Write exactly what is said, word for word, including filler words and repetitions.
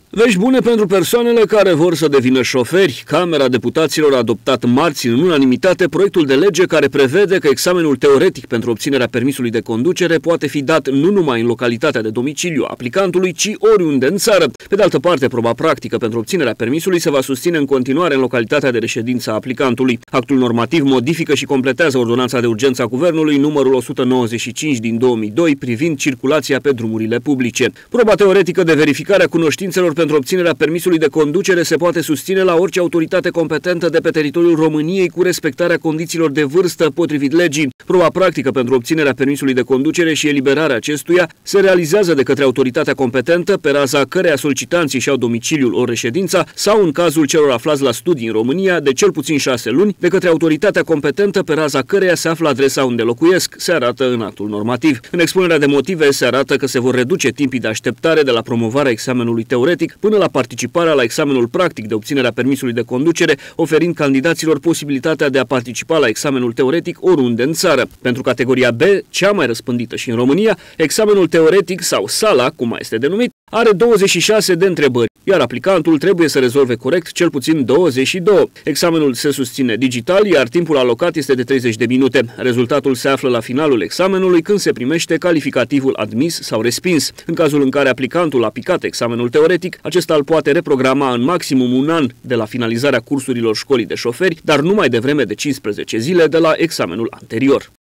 Vești bune pentru persoanele care vor să devină șoferi. Camera Deputaților a adoptat marți în unanimitate proiectul de lege care prevede că examenul teoretic pentru obținerea permisului de conducere poate fi dat nu numai în localitatea de domiciliu a aplicantului, ci oriunde în țară. Pe de altă parte, proba practică pentru obținerea permisului se va susține în continuare în localitatea de reședință a aplicantului. Actul normativ modifică și completează ordonanța de urgență a Guvernului numărul o sută nouăzeci și cinci din două mii doi privind circulația pe drumurile publice. Proba teoretică de verificare a cunoștințelor pentru obținerea permisului de conducere se poate susține la orice autoritate competentă de pe teritoriul României cu respectarea condițiilor de vârstă potrivit legii. Proba practică pentru obținerea permisului de conducere și eliberarea acestuia se realizează de către autoritatea competentă pe raza căreia solicitanții și-au domiciliul ori reședința sau, în cazul celor aflați la studii în România, de cel puțin șase luni, de către autoritatea competentă pe raza căreia se află adresa unde locuiesc, se arată în actul normativ. În expunerea de motive se arată că se vor reduce timpii de așteptare de la promovarea examenului teoretic până la participarea la examenul practic de obținerea permisului de conducere, oferind candidaților posibilitatea de a participa la examenul teoretic oriunde în țară. Pentru categoria B, cea mai răspândită și în România, examenul teoretic sau sala, cum mai este denumit, are douăzeci și șase de întrebări, iar aplicantul trebuie să rezolve corect cel puțin douăzeci și doi. Examenul se susține digital, iar timpul alocat este de treizeci de minute. Rezultatul se află la finalul examenului, când se primește calificativul admis sau respins. În cazul în care aplicantul a picat examenul teoretic, acesta îl poate reprograma în maximum un an de la finalizarea cursurilor școlii de șoferi, dar nu mai devreme de cincisprezece zile de la examenul anterior.